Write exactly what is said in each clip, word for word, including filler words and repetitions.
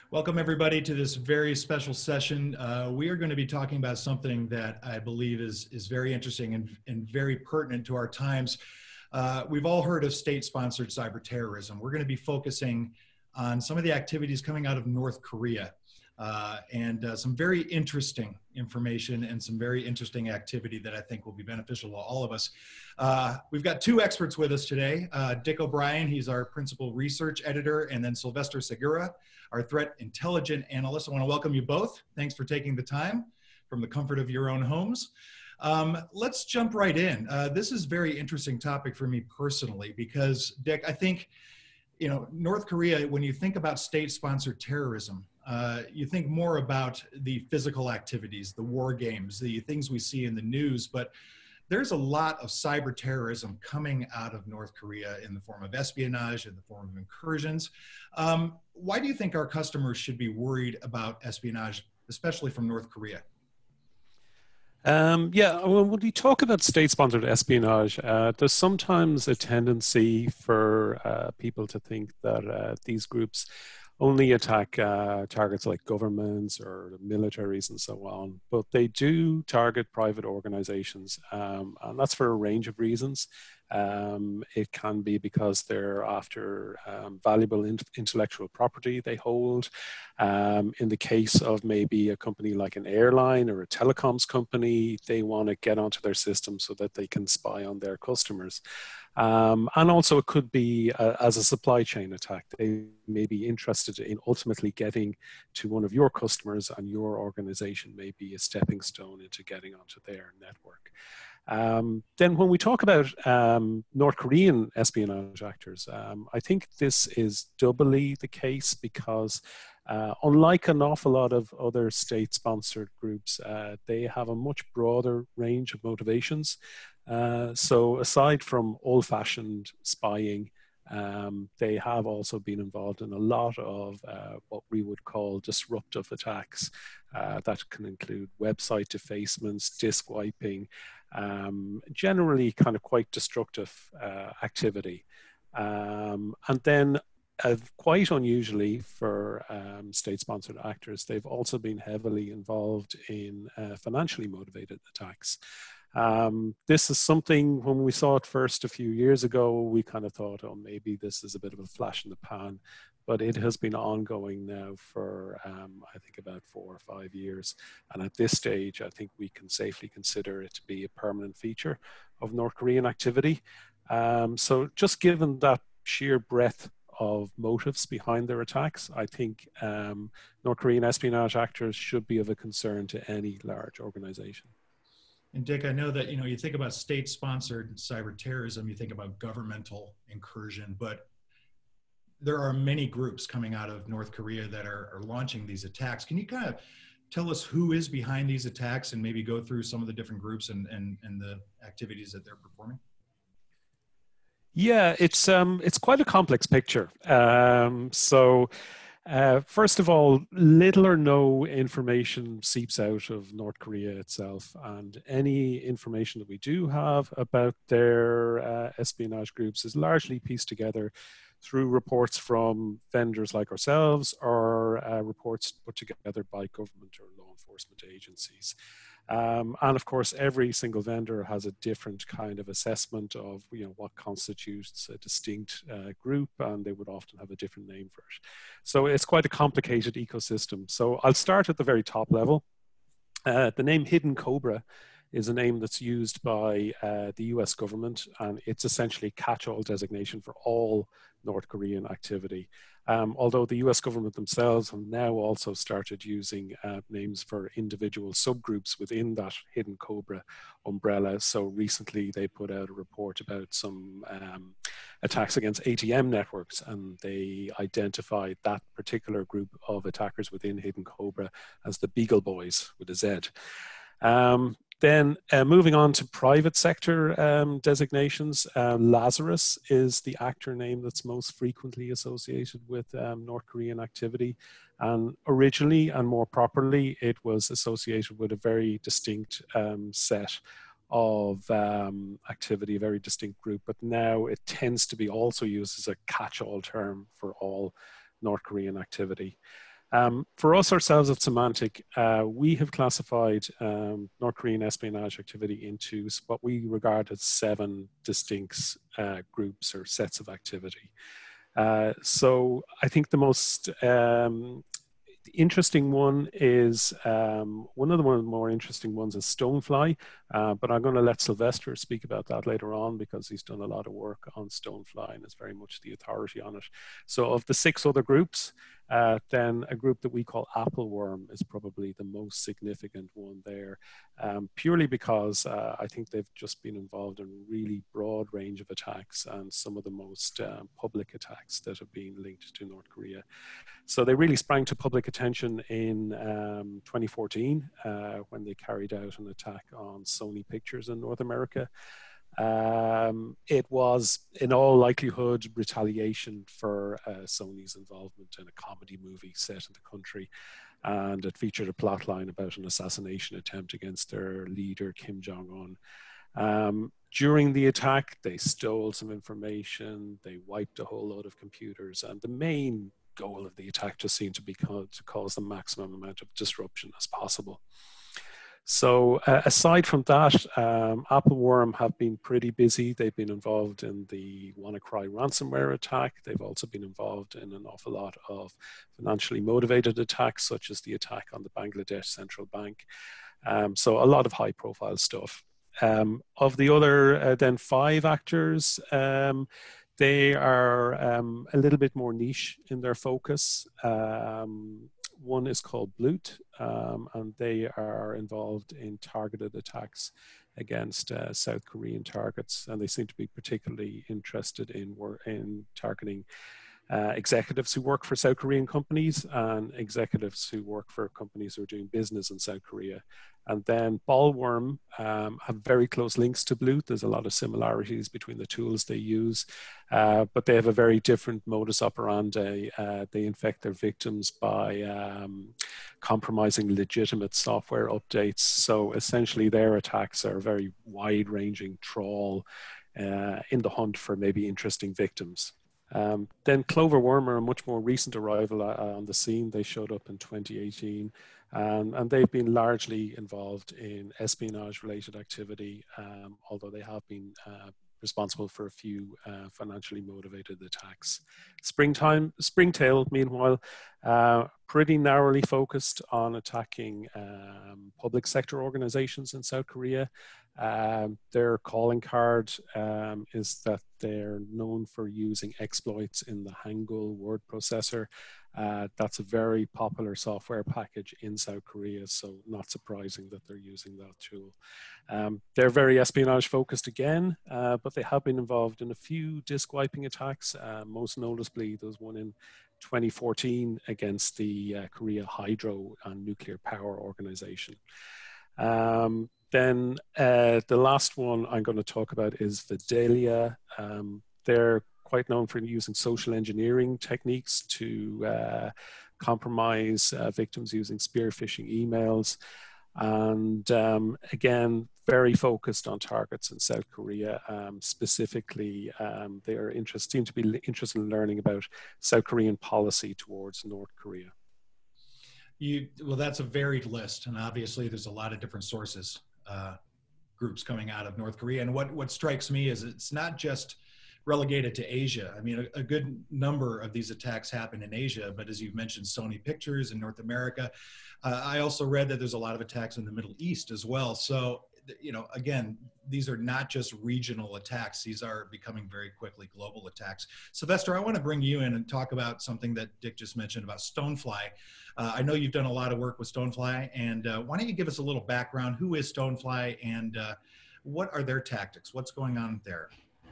Welcome everybody to this very special session. Uh, we are going to be talking about something that I believe is, is very interesting and, and very pertinent to our times. Uh, we've all heard of state-sponsored cyber terrorism. We're going to be focusing on some of the activities coming out of North Korea uh, and uh, some very interesting information and some very interesting activity that I think will be beneficial to all of us. Uh, we've got two experts with us today. Uh, Dick O'Brien, he's our principal research editor, and then Sylvester Segura, our threat intelligence analyst. I want to welcome you both. Thanks for taking the time from the comfort of your own homes. Um, let's jump right in. Uh, this is a very interesting topic for me personally because, Dick, I think, you know, North Korea, when you think about state-sponsored terrorism, uh, you think more about the physical activities, the war games, the things we see in the news, but there's a lot of cyber terrorism coming out of North Korea in the form of espionage, in the form of incursions. Um, why do you think our customers should be worried about espionage, especially from North Korea? Um, yeah, well, when we talk about state-sponsored espionage, uh, there's sometimes a tendency for uh, people to think that uh, these groups only attack uh, targets like governments or militaries and so on, but they do target private organizations, um, and that's for a range of reasons. Um, it can be because they're after um, valuable in intellectual property they hold. Um, in the case of maybe a company like an airline or a telecoms company, they want to get onto their system so that they can spy on their customers. Um, and also it could be uh, as a supply chain attack. They may be interested in ultimately getting to one of your customers, and your organization may be a stepping stone into getting onto their network. Um, then when we talk about um, North Korean espionage actors, um, I think this is doubly the case because uh, unlike an awful lot of other state-sponsored groups, uh, they have a much broader range of motivations. Uh, so aside from old-fashioned spying, um, they have also been involved in a lot of uh, what we would call disruptive attacks. Uh, that can include website defacements, disk wiping, um, generally kind of quite destructive uh, activity. Um, and then uh, quite unusually for um, state-sponsored actors, they've also been heavily involved in uh, financially motivated attacks. Um, this is something, when we saw it first a few years ago, we kind of thought, oh, maybe this is a bit of a flash in the pan, but it has been ongoing now for, um, I think, about four or five years. And at this stage, I think we can safely consider it to be a permanent feature of North Korean activity. Um, so just given that sheer breadth of motives behind their attacks, I think um, North Korean espionage actors should be of a concern to any large organization. And Dick, I know that, you know, you think about state-sponsored cyber terrorism, you think about governmental incursion, but there are many groups coming out of North Korea that are, are launching these attacks. Can you kind of tell us who is behind these attacks and maybe go through some of the different groups and, and, and the activities that they're performing? Yeah, it's, um, it's quite a complex picture. Um, so Uh, first of all, little or no information seeps out of North Korea itself, and any information that we do have about their uh, espionage groups is largely pieced together through reports from vendors like ourselves or uh, reports put together by government or law enforcement agencies. Um, and of course, every single vendor has a different kind of assessment of, you know, what constitutes a distinct uh, group, and they would often have a different name for it. So it's quite a complicated ecosystem. So I'll start at the very top level. Uh, the name Hidden Cobra is a name that's used by uh, the U S government, and it's essentially a catch-all designation for all North Korean activity. Um, although the U S government themselves have now also started using uh, names for individual subgroups within that Hidden Cobra umbrella. So recently they put out a report about some um, attacks against A T M networks, and they identified that particular group of attackers within Hidden Cobra as the Beagle Boys with a Z. Um, Then uh, moving on to private sector um, designations, uh, Lazarus is the actor name that's most frequently associated with um, North Korean activity. And originally and more properly, it was associated with a very distinct um, set of um, activity, a very distinct group. But now it tends to be also used as a catch-all term for all North Korean activity. Um, for us ourselves at Symantec, uh, we have classified um, North Korean espionage activity into what we regard as seven distinct uh, groups or sets of activity. Uh, so I think the most um, interesting one is, um, one of the more, more interesting ones is Stonefly, uh, but I'm going to let Sylvester speak about that later on because he's done a lot of work on Stonefly and is very much the authority on it. So of the six other groups, uh, then a group that we call Appleworm is probably the most significant one there, um, purely because uh, I think they've just been involved in a really broad range of attacks and some of the most um, public attacks that have been linked to North Korea. So they really sprang to public attention in um, twenty fourteen uh, when they carried out an attack on Sony Pictures in North America. Um, it was, in all likelihood, retaliation for uh, Sony's involvement in a comedy movie set in the country. And it featured a plotline about an assassination attempt against their leader, Kim Jong-un. Um, during the attack, they stole some information, they wiped a whole load of computers, and the main goal of the attack just seemed to be co- to cause the maximum amount of disruption as possible. So uh, aside from that, um, Appleworm have been pretty busy. They've been involved in the WannaCry ransomware attack. They've also been involved in an awful lot of financially motivated attacks, such as the attack on the Bangladesh Central Bank. Um, so a lot of high profile stuff. Um, of the other uh, then five actors, um, they are um, a little bit more niche in their focus. Um, one is called Bloot, um, and they are involved in targeted attacks against uh, South Korean targets, and they seem to be particularly interested in, in targeting uh, executives who work for South Korean companies and executives who work for companies who are doing business in South Korea. And then Ballworm um, have very close links to Bloot. There's a lot of similarities between the tools they use, uh, but they have a very different modus operandi. Uh, they infect their victims by um, compromising legitimate software updates. So essentially their attacks are a very wide-ranging trawl uh, in the hunt for maybe interesting victims. Um, then Cloverworm are a much more recent arrival uh, on the scene. They showed up in twenty eighteen, um, and they've been largely involved in espionage-related activity, um, although they have been uh, responsible for a few uh, financially motivated attacks. Springtime, Springtail, meanwhile, uh, pretty narrowly focused on attacking um, public sector organizations in South Korea. Um, their calling card um, is that they're known for using exploits in the Hangul word processor. Uh, that's a very popular software package in South Korea, so not surprising that they're using that tool. Um, they're very espionage focused again, uh, but they have been involved in a few disk wiping attacks, uh, most noticeably there's one in twenty fourteen against the uh, Korea Hydro and Nuclear Power Organization. Um, Then uh, the last one I'm going to talk about is Vidalia. Um, they're quite known for using social engineering techniques to uh, compromise uh, victims using spear phishing emails. And um, again, very focused on targets in South Korea. Um, specifically, um, they are interest, seem to be interested in learning about South Korean policy towards North Korea. You, well, that's a varied list, and obviously there's a lot of different sources, uh, groups coming out of North Korea. And what, what strikes me is it's not just relegated to Asia. I mean, a, a good number of these attacks happen in Asia, but as you've mentioned, Sony Pictures in North America. Uh, I also read that there's a lot of attacks in the Middle East as well. So, you know, again, these are not just regional attacks. These are becoming very quickly global attacks. Sylvester, I want to bring you in and talk about something that Dick just mentioned about Stonefly. Uh, I know you've done a lot of work with Stonefly, and uh, why don't you give us a little background? Who is Stonefly, and uh, what are their tactics? What's going on there?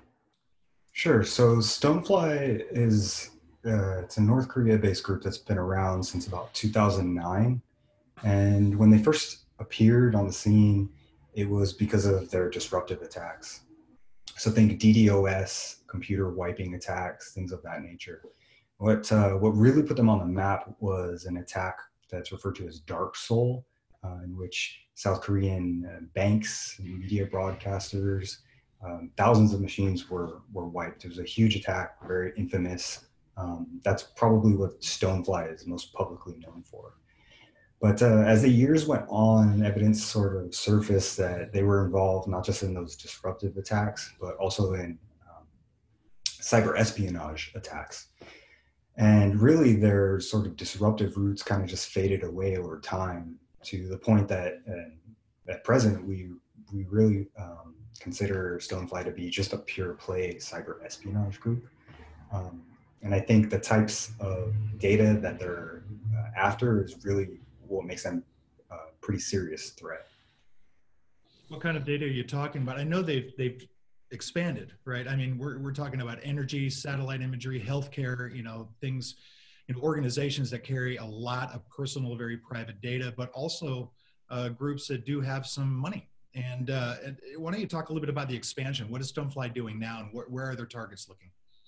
Sure. So Stonefly is uh, it's a North Korea-based group that's been around since about two thousand nine. And when they first appeared on the scene, it was because of their disruptive attacks. So think DDoS, computer wiping attacks, things of that nature. What uh, what really put them on the map was an attack that's referred to as Dark Soul, uh, in which South Korean uh, banks, media broadcasters, um, thousands of machines were were wiped. It was a huge attack, very infamous, Um, that's probably what Stonefly is most publicly known for. But uh, as the years went on, evidence sort of surfaced that they were involved not just in those disruptive attacks, but also in um, cyber espionage attacks. And really their sort of disruptive roots kind of just faded away over time, to the point that uh, at present we, we really um, consider Stonefly to be just a pure play cyber espionage group. Um, and I think the types of data that they're uh, after is really what makes them a pretty serious threat. What kind of data are you talking about? I know they've they've expanded, right? I mean, we're we're talking about energy, satellite imagery, healthcare, you know, things, you know, organizations that carry a lot of personal, very private data, but also uh, groups that do have some money. And, uh, and why don't you talk a little bit about the expansion? What is Stonefly doing now, and wh where are their targets looking?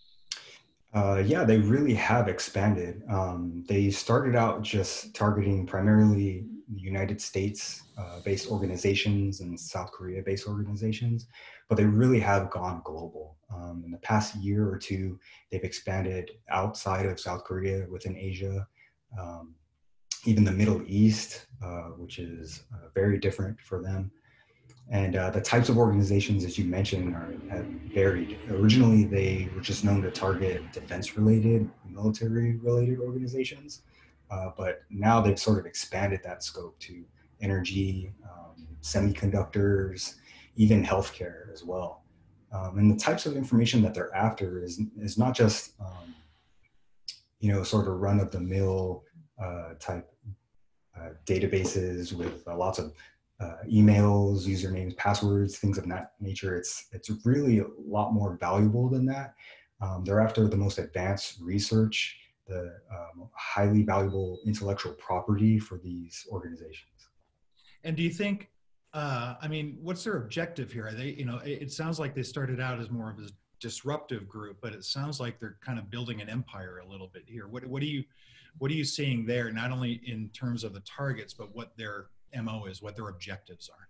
Uh, yeah, they really have expanded. Um, they started out just targeting primarily United States-based uh, organizations and South Korea-based organizations, but they really have gone global. Um, in the past year or two, they've expanded outside of South Korea, within Asia, um, even the Middle East, uh, which is uh, very different for them. And uh, the types of organizations, as you mentioned, are, have varied. Originally, they were just known to target defense-related, military-related organizations, uh, but now they've sort of expanded that scope to energy, um, semiconductors, even healthcare as well. Um, and the types of information that they're after is, is not just, um, you know, sort of run-of-the-mill uh, type uh, databases with uh, lots of Uh, emails, usernames, passwords, things of that nature. It's it's really a lot more valuable than that. Um, they're after the most advanced research, the um, highly valuable intellectual property for these organizations. And do you think, uh, I mean, what's their objective here? Are they, you know, it, it sounds like they started out as more of a disruptive group, but it sounds like they're kind of building an empire a little bit here. What what do you what are you seeing there? Not only in terms of the targets, but what their M O is, what their objectives are?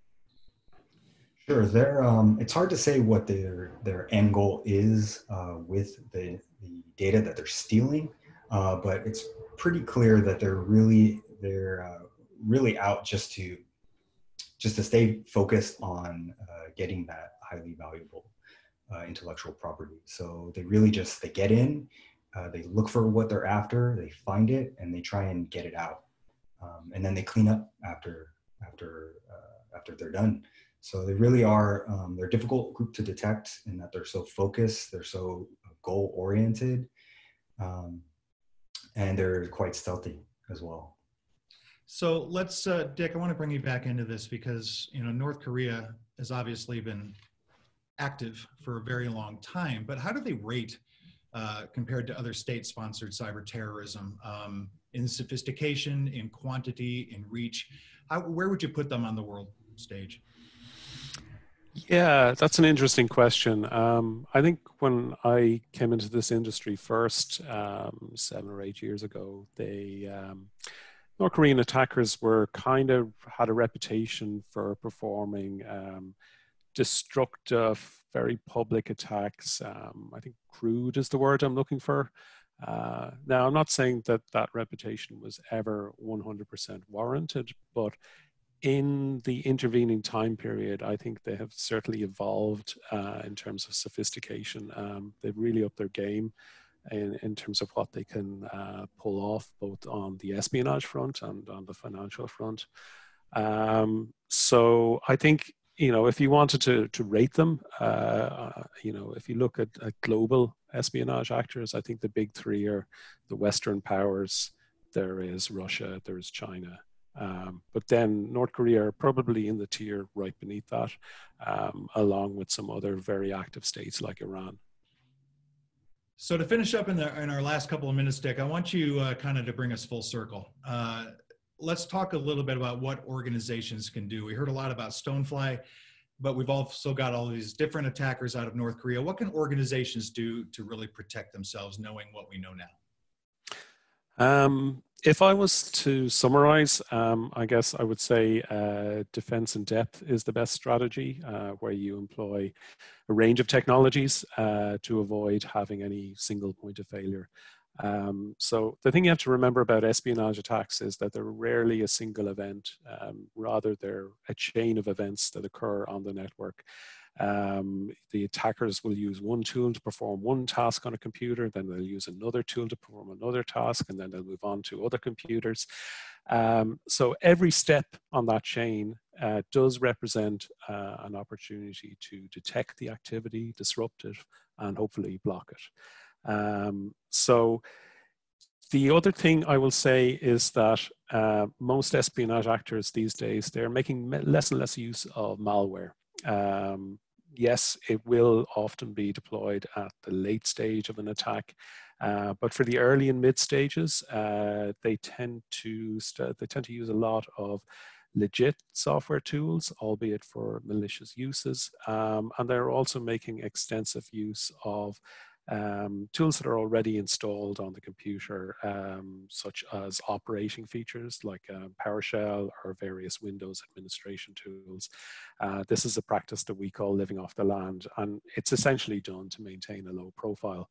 Sure, they're, um, it's hard to say what their their end goal is uh, with the, the data that they're stealing, uh, but it's pretty clear that they're really they're uh, really out just to just to stay focused on uh, getting that highly valuable uh, intellectual property. So they really just they get in, uh, they look for what they're after, they find it, and they try and get it out, um, and then they clean up after. after uh, after they're done. So they really are, um, they're a difficult group to detect in that they're so focused, they're so goal oriented, um, and they're quite stealthy as well. So let's, uh, Dick, I want to bring you back into this because, you know, North Korea has obviously been active for a very long time, but how do they rate uh, compared to other state-sponsored cyber terrorism um, in sophistication, in quantity, in reach? How, where would you put them on the world stage? Yeah, that's an interesting question. Um, I think when I came into this industry first, um, seven or eight years ago, they um, North Korean attackers were kind of had a reputation for performing um, destructive, very public attacks. Um, I think crude is the word I'm looking for. Uh, now, I'm not saying that that reputation was ever one hundred percent warranted, but in the intervening time period, I think they have certainly evolved uh, in terms of sophistication. Um, they've really upped their game in, in terms of what they can uh, pull off, both on the espionage front and on the financial front. Um, so I think, you know, if you wanted to, to rate them, uh, you know, if you look at, at global espionage actors, I think the big three are the Western powers. There is Russia, there is China. Um, but then North Korea are probably in the tier right beneath that, um, along with some other very active states like Iran. So to finish up in, the, in our last couple of minutes, Dick, I want you uh, kind of to bring us full circle. Uh, let's talk a little bit about what organizations can do. We heard a lot about Stonefly, but we've also got all these different attackers out of North Korea. What can organizations do to really protect themselves, knowing what we know now? Um, if I was to summarize, um, I guess I would say uh, defense in depth is the best strategy, uh, where you employ a range of technologies uh, to avoid having any single point of failure. Um, so the thing you have to remember about espionage attacks is that they're rarely a single event. Um, rather, they're a chain of events that occur on the network. Um, the attackers will use one tool to perform one task on a computer, then they'll use another tool to perform another task, and then they'll move on to other computers. Um, so every step on that chain uh, does represent uh, an opportunity to detect the activity, disrupt it, and hopefully block it. Um, so the other thing I will say is that uh, most espionage actors these days, they're making less and less use of malware. Um, yes, it will often be deployed at the late stage of an attack, uh, but for the early and mid stages, uh, they tend to they tend to use a lot of legit software tools, albeit for malicious uses, um, and they're also making extensive use of Um, tools that are already installed on the computer, um, such as operating features like uh, PowerShell or various Windows administration tools. Uh, this is a practice that we call living off the land, and it's essentially done to maintain a low profile.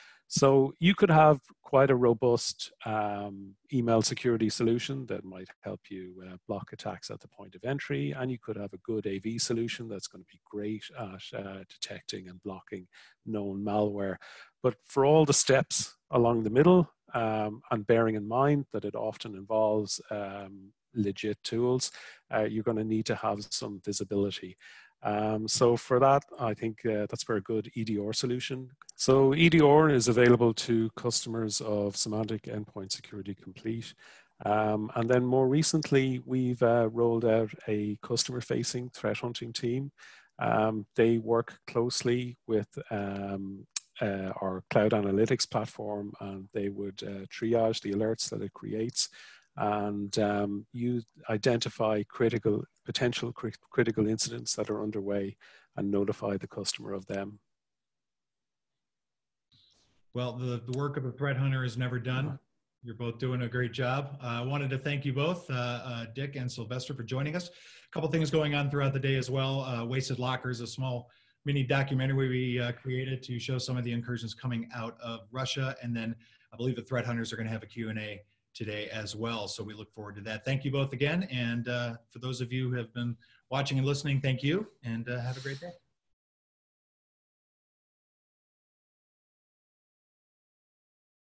So you could have quite a robust um, email security solution that might help you uh, block attacks at the point of entry, and you could have a good A V solution that's going to be great at uh, detecting and blocking known malware. But for all the steps along the middle, um, and bearing in mind that it often involves um, legit tools, uh, you're going to need to have some visibility. Um, so for that, I think uh, that's where a good E D R solution. So E D R is available to customers of Symantec Endpoint Security Complete. Um, and then more recently, we've uh, rolled out a customer-facing threat hunting team. Um, they work closely with um, uh, our cloud analytics platform, and they would uh, triage the alerts that it creates and um, you identify critical, potential cri critical incidents that are underway and notify the customer of them. Well, the, the work of a threat hunter is never done. You're both doing a great job. Uh, I wanted to thank you both, uh, uh, Dick and Sylvester, for joining us. A couple things going on throughout the day as well. Uh, Wasted Lockers, a small mini documentary we uh, created to show some of the incursions coming out of Russia. And then I believe the threat hunters are going to have a Q and A today as well. So we look forward to that. Thank you both again. And uh, for those of you who have been watching and listening, thank you, and uh, have a great day.